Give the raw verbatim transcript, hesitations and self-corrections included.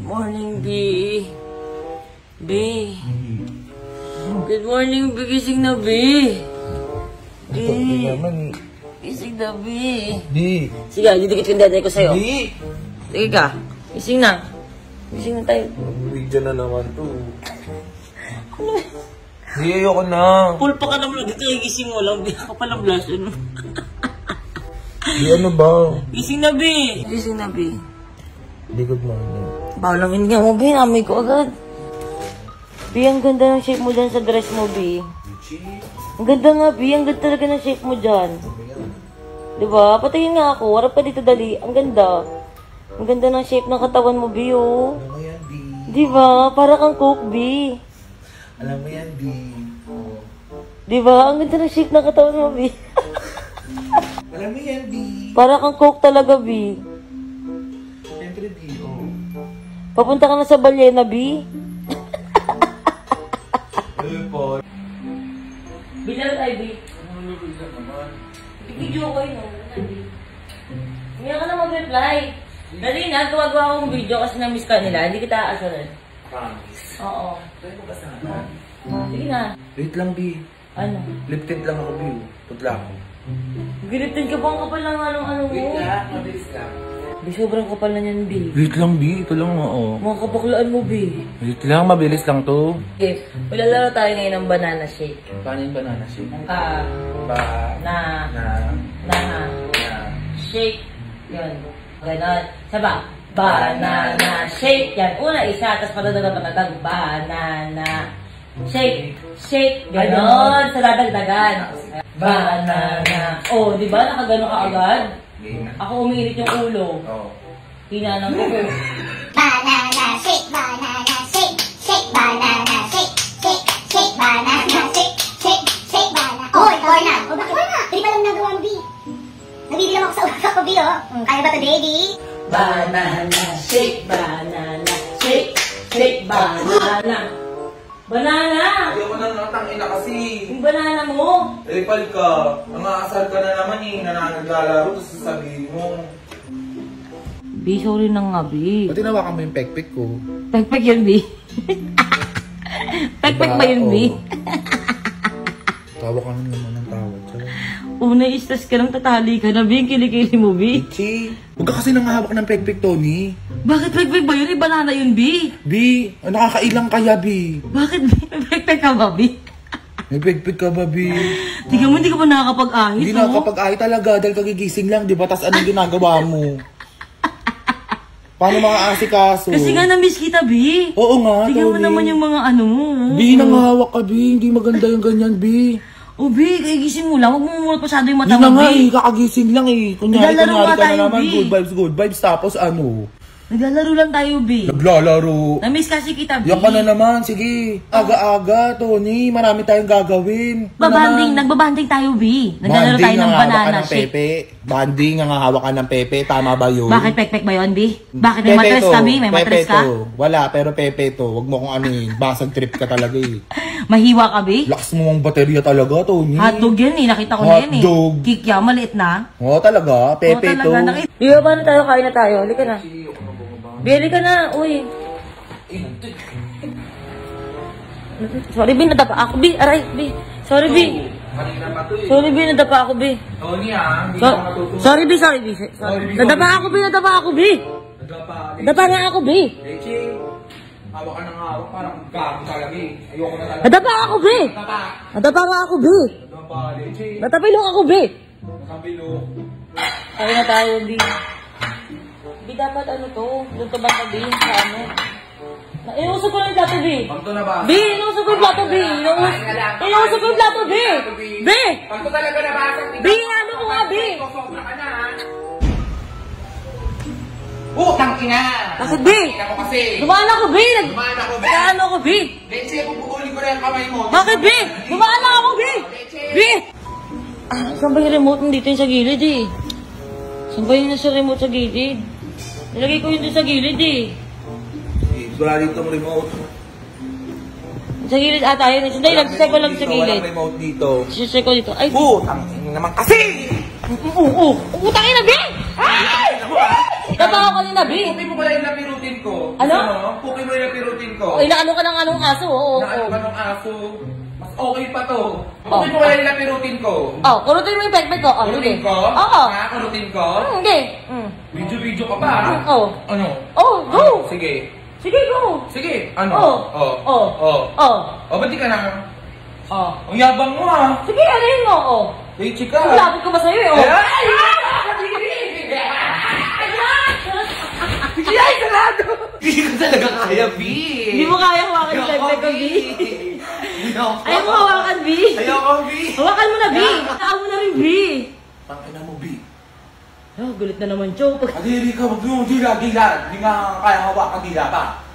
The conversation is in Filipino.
morning, B. B. Good morning, B. Gising na, B. B. Gising na, B. B. Sige, didikit ko yung daday ko sa'yo. B. Sige ka. Gising na. Gising na tayo. Bigyan na naman to. Hindi, ayoko na. Pulpa ka naman. Dito yung gising mo lang. Di ako palang blush. Ano? Di ano ba? Gising na, B. Gising na, B. Di good morning. Bawal lang nga mo, B. Namoy ko agad. B, ang ganda ng shape mo dyan sa dress mo, B. Ang ganda nga, B. Ang ganda talaga ng shape mo dyan. Diba? Patayin nga ako. Harap ka dito, dali. Ang ganda. Ang ganda ng shape ng katawan mo, B, oh. Alam mo yan, B. Diba? Para kang coke, B. Alam mo yan, B. Oh. Diba? Ang ganda ng shape ng katawan mo, B. Alam mo yan, B. Para kang coke talaga, B. Siyempre, B. Oh. Papunta ka na sa balyena, B. Ayun po. Bilal tayo, B. I-video ko yun, oh. Hindi ka na mag-reply. Dali na, gawa-gawa akong video kasi na-miss ka nila. Hindi kita aasaran. Promise. Oo. Pwede mo ba sana? Sige na. Wait lang, B. Ano? Lip tint lang ako, B. Putla ako. Gilitin ka ba ang kapal ng anong-ano mo? Wait lang, mabilis lang. B, sobrang kapal na niyan, B. Wait lang, B. Ito lang, oo. Mga kapaklaan mo, B. Wait lang, mabilis lang to. Okay, malalaro tayo ngayon ng banana shake. Paano yung banana shake? Ah, Ba... na, Na... na, Na... shake. Yun. Ganon. Saba. Banana shake. Yan. Una, isa. Tapos patadagang patadang. Banana shake. Shake. Ganon. Sa dadagdagan. Banana. Oh, di ba? Nakagano ka agad? Ako umiinit yung ulo. Oo. Hinanang ko. Banana shake, banana shake, shake banana shake, shake, shake banana shake, shake, shake banana. Hoy, hoy na. O bakit na? Hindi pa lang nagawa mo, B. Nabibilang ako sa utak ko, B, oh. Mm, kaya ba ito, baby? Banana shake, banana shake, shake banana. Banana! Ayaw mo na natangin na kasi. Yung banana mo. Repal ka. Nangaasal ka na naman eh. Nananaglalaro. Tapos sasabihin mo. B, sorry na nga, B. Ba't tinawakan mo yung pekpek ko? Pekpek yun, B. Pekpek ba yun, B? Tawa ka na naman ng tawad. Una, istas ka lang, tatali ka na, B. Kilikili mo, B. Ichi, huwag ka kasi nangahawak ng pekpek, Tony. Bakit pekpek ba yun? Eh, banana yun, B. B, nakakailang kaya, B. Bakit, B? Pekpek ka ba, B? May pekpek ka ba, B? Tingnan mo, hindi ka ba nakakapag-ahit, Hindi oh? nakakapag-ahit talaga dahil kagigising lang, di ba? Tas anong ginagawa mo? Paano mga asikaso? Kasi nga na-miss kita, B. Oo nga, Tingnan mo Tony. naman yung mga ano mo. B, nangahawak ka, B. Hindi maganda yung ganyan, B. Oh, B, kagising mo lang. Huwag mo muna pasado yung mata Hindi na mo, nga B. eh, kakagising lang eh. Kunyari, Naglalaro kunyari nga ka tayo, na naman, B. good vibes, good vibes. Tapos ano? Naglalaro lang tayo, B. Naglalaro. Na-miss kasi kita, B. Yan ka na naman, sige. Aga-aga, Tony. Marami tayong gagawin. Babanding, nagbabanding tayo, B. Naglalaro tayo ng banana shake. Pepe. Banding, ang hawak ka ng Pepe. Tama ba yun? Bakit pekpek ba yun, B? Bakit may Pepe matres to. kami? May Pepe matres ka? to. Wala, pero Pepe to. Huwag mo kong ano eh. Basag trip ka talaga eh. Mahiwa ka, B? Lakas mo ang baterya talaga, Tony. Hotdog yan eh. Nakita ko na yan eh. Hotdog. Kikya, maliit na. Oo, talaga. Pepe Oo, to. talaga. Nakita. Di ba, paano tayo? Kain na tayo. Halika na. Bili ka na. Uy. Sorry, B. Nadapa ako, B. Aray, B. Sorry, B. Kanina pa to eh. Sorry, B. Nadapa ako, B. Tony ah, hindi So, ka matutunan. sorry, B. Sorry, B. Sorry. Nadapa ako, B. Nadapa ako, B. Nagapa. Nadapa nga ako, B. Leche, hawak ka ng hawak, parang gago talaga eh. Ayoko na talaga. Nadapa ako, B. Tapa. Nadapa nga ako, B. Nagapa, Leche. Natapilok ako, B. Nakabilo. Kaya na tayo, B. B, dapat ano to? Doon ka ba sabihin sa ano? Na- Inuusap ko na yung plato, B. Pagto na ba? B, inuusap ko yung plato, B. Inuus- Inuusap ko yung plato, B. B! Pagto talaga nabasag. B, ano ko nga, B? Sobra ka na ha. Utang ina! Bakit, B? Ina mo kasi. Dumaan ako, B. Nag- Dumaan ako, B. Ano ako, B? Leche, pupugulin ko na yung kamay mo. Bakit, B? Dumaan lang ako, B. B! Ah, saan ba yung remote? Nandito yung sa gilid, eh. Saan ba yung nasa remote sa gilid? Nilagay ko yun dun sa gilid, eh. Wala dito ang remote. Sa gilid ata yun. Sandali lang, check ko lang sa gilid. Walang remote dito. Check ko dito. Ay, Utang ina naman kasi! oo, oo. Utangin na, B! Ay! Tatawa ko kanina, B. Puki mo pala yung lapi routine ko. Ano? Gusto mo? Puki mo yung lapi routine ko. O, inaano ka ng anong aso, oo. Naano oo. ka ng aso. Mas okay pa to. Puki mo pala yung lapi routine ko. Oh, kurutin mo yung pekpek ko. Oh, Routine ko? Oo. Ha? Routine ko? Hmm, okay. Hmm. Video-video ka pa, ha? Hmm, oh. Ano? Oh, go. Ano? Sige. Sige, go. Sige. Ano? Oh. Oh. Oh. Oh. Oh. Oh, ba't di ka na? Oh. Ang yabang mo, ha? Sige, ano yun mo, oh. Hey, chika. Ang lapit ko ba sa'yo, eh, oh. Ay! Hindi ay sarado! Hindi ko talaga kaya, B! Hindi mo kaya hawakan yung pekpek ko, B. Ayaw mo hawakan, B. Ayoko, B! Hawakan mo na, B. Hawakan mo na rin, B. Pangina mo, B. Oh, gulit na naman, Joe. Adiri ka, mag-yung dila, dila. Hindi nga kaya hawakan dila pa.